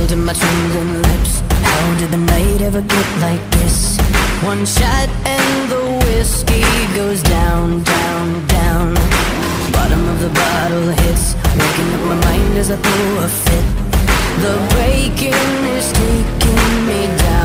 to my trembling lips. How did the night ever get like this? One shot and the whiskey goes down, down, down. Bottom of the bottle hits, waking up my mind as I throw a fit. The breaking is taking me down.